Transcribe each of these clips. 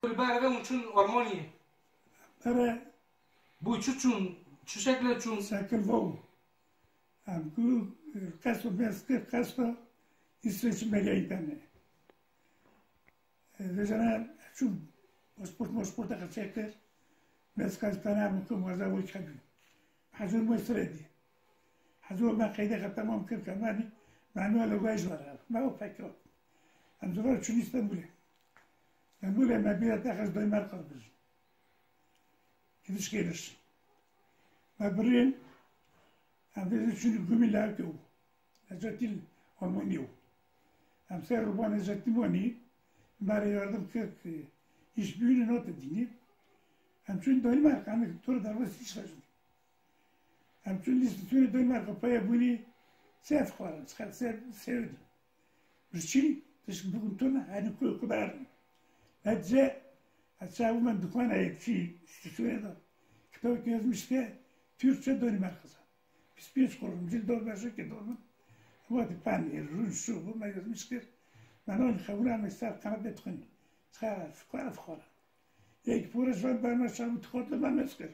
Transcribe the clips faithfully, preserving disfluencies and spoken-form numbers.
برای اون چون آلمانیه برای بو چو چون چه شکل چون شکل واو هم کو قصد مسکر قصد İsveç meleğinden. Vezana şu pasport pasporta kaçaklar. Meskaz tanam kum vaza bu çabuk. Hazır mesredi. Hazır ma kayda katamam kır kamani. Manuel ugaj var. Ma o fakir. Amzora şunu İstanbul'e. İstanbul'e ma bir atakaz doymar kalbız. Gidiş gelir. Ma birin amzora şunu gümüler ki o. Azatil Almanya. Amser Ruban Zatimoni, bari yardım kırk iş büyüğünü not edinip, amçun Danimarka, hani tur darvası iş var. Amçun listesini Danimarka paya bunu sef koyarım, çıkar sef sevdim. Rıçın, teşk bugün turna, hani kuyu kadar. Hadi, hatta bu ben dükkan ayetçi listesine de, kitap yazmış ki, Türkçe Danimarka'da. Biz bir kurum, cilde olmasa ki doğru. وقتی پنیر رون شو بود میگم میشه من اون خبرم میسر کنه بتونی خرف خرف خورم یک پورش من برنامه‌شم خود من مسکر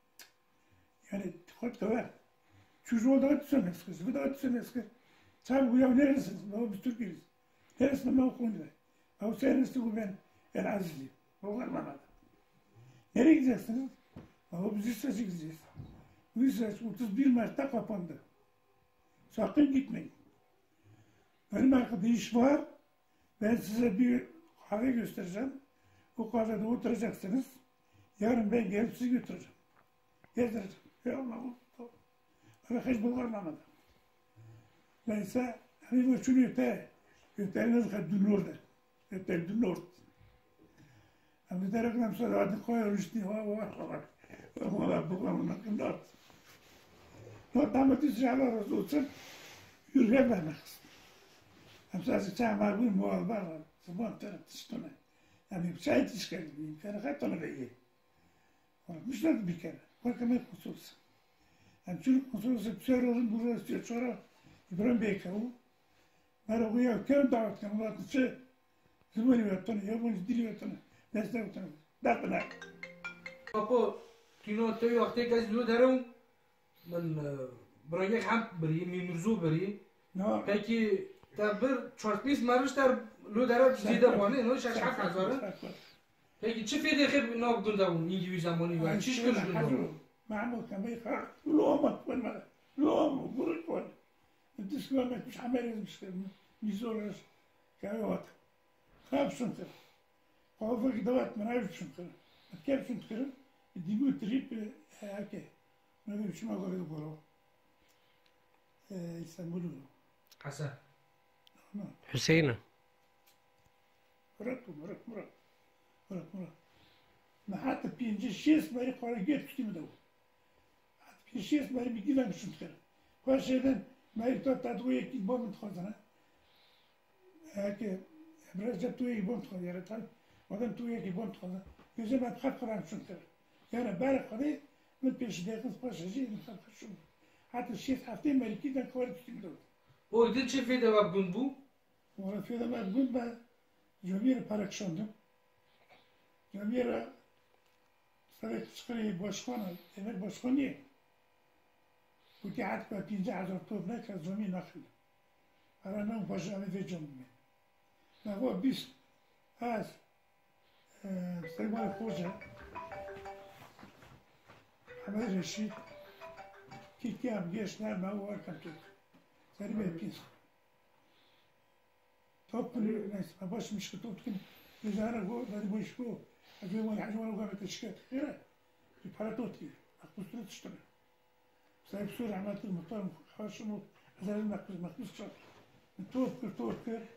یعنی خود کار چجور داد سه مسکر داد سه مسکر چند گویم نرسید ما بیشتر گیرید نرسید ما خونده ما سه نرسید و ben el azizim boğar bana nereye gideceksiniz ama biz İsveç'e gideceğiz bu İsveç otuz bir Mart'ta kapandı sakın gitmeyin. Benim arkada iş var. Ben size bir kahve göstereceğim. O kahvede oturacaksınız. Yarın ben gelip sizi götüreceğim. Gezdireceğim. Ya Allah Allah. Öyle hiç bulgarmamadı. Neyse, hani bu şunu öte. Öte'nin adı du Nord'e. Öte du Nord. Ama bir reklam sonra adı koyuyor işte. Var var var. Valla bulgarmamadı. Nord. Nord ama düzce Allah razı olsun. Yürüyen vermek istedim. Hamsası çağlar bir mual var. Zaman taraf tıştına. Yani bir çay tışkaydı. Bir kere katına da iyi. Konuşmuşlardı bir kere. Korkamayı konsolsa. Yani Türk konsolsa bir sonra olun buraya istiyor. Sonra İbrahim Bey kavu. Bana bu ya kere davet kanı. Ulan şey. Zımını yaptığını. Yabancı dili yaptığını. Destek yaptığını. Dağıtına. Papa, kino tabii vakti kaç dulu derim. Ben buraya hem biri, mimurzu biri. Peki تبر چارتیس مرش در لو درات زیده بانه نه شش هفت هزاره پeki چه فیده خیلی ناب گندم اینجوری زمانی و چیش کنش گندم معمول کمی خار لومت کن من لوم برو کن دیسکومت مش عملی میشه میزورش کاوات خاب شنتر قافه دوات منايف شنتر كيف شنتر ديجو تريب هكا ما بيمشي ما قالوا يقولوا يسمونه حسن حسين مرات مرات مرات مرات مرات ما حتى بينجي شيس ما يقول جيت كتي مدو حتى بينجي شيس ما يبي كذا مش متكر كل شيء ما يقدر تدوي كي بوم تخزنا هيك برز جبتوي بوم تخزنا يا رجال وذن توي كي بوم تخزنا يجب أن تخفر عن شو متكر يعني بارك قضي من بيش داخل باش جي نخفر شو حتى الشيس حفتين ما يكيد كوارد كتي مدو O dedi çe fide var gün bu? Ona fide var gün ben Cemil parakşandım. Cemil Sarık çıkarıyı başkanı, demek başkanı. Bu tihat ve pince hazır topla ki zemin nakil. Aranın başkanı vereceğim ben. Ne var biz az Sayın Hoca Ahmet Reşit Kikiyam gençler ne var kantuk. Sarı bir pis. Toplu neyse başmış ki toplu güzel bu da bu iş bu. Acaba bu acaba bu kadar teşkil. Hayır. Bir para toplu. Akustru tuştur. Sayıp sur rahmetli muhtarım karşımı azalın makbuz makbuz çok. Top kır top kır.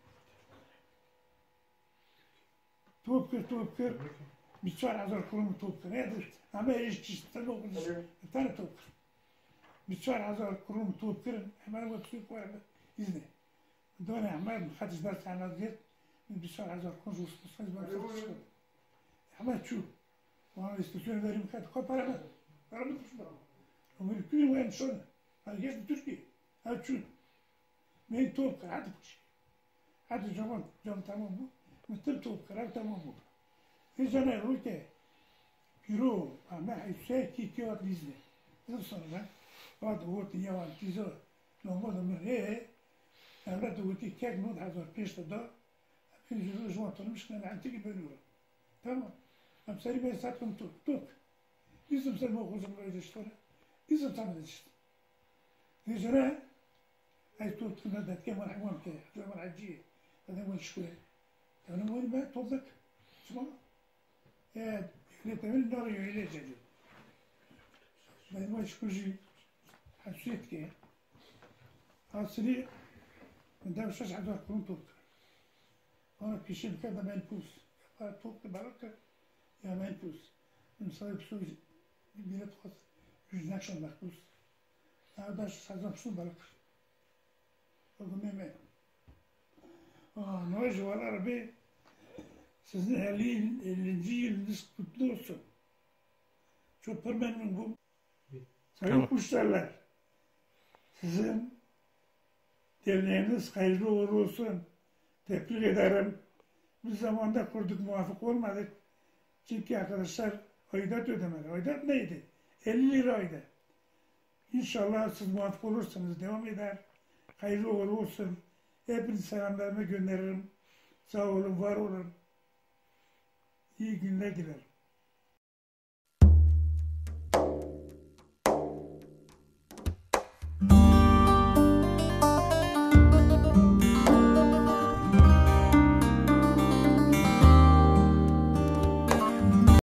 Top kır top kır. Bir çar hazır kurum top kır. Nedir? Ama iş işte yok. Bir tane top kır. Bir çar hazır kurum top kır. Hemen bu tüy koyar izle. Döne hemen hadi ders anlatır. Bir çar hazır kurum ustası var. Hemen şu. Bana istisyonu verim kat koparama. Para mı tutma? Ama ülkeyi uyan sonra. Hadi gel Türkiye. Hadi şu. Neyi top kır hadi bu şey. Hadi zaman cam tamam bu. Mıtır top kır tamam bu. Hizane rute. Piro, ama hisse ki ki at lizne. Zı sonra, vada voti yavan tizo. Nomoda mı he? Evlat voti kek nod hazır peşte da. Fin juru jwan tanımış kan antiki bölüyor. Tamam. Am seri ben sattım tut. Tut. Bizim sen okuzum öyle işte. Bizim tanıdık işte. Hizane ay tut kına da kemal hamam ke. Kemal hacı. Hadi bu şöyle. Yani bu ben toplat. Tamam. Evet. Yetemin doğru öyle dedi. Ben bu işi حسيت كي أصلي من دام شاش عدوك كنتوك أنا كيشين كذا ما ينفوس توك بركة يا ما ينفوس نصايب سوي بيلات خاص جوج ناكشن مخبوس هذا شازم شو بركة هذا ما ما آه نواجه ولا ربي سيزن هالي الإنجيل نس كتلوسو شو برمان من بوم Sayın kuşlarlar, sizin derneğiniz hayırlı uğurlu olsun. Tebrik ederim. Bir zamanda kurduk, muvafık olmadık. Çünkü arkadaşlar aidat ödemeli. Aidat neydi? elli lira aidat. İnşallah siz muvafık olursanız devam eder. Hayırlı uğurlu olsun. Hepiniz selamlarımı gönderirim. Sağ olun, var olun. İyi günler dilerim.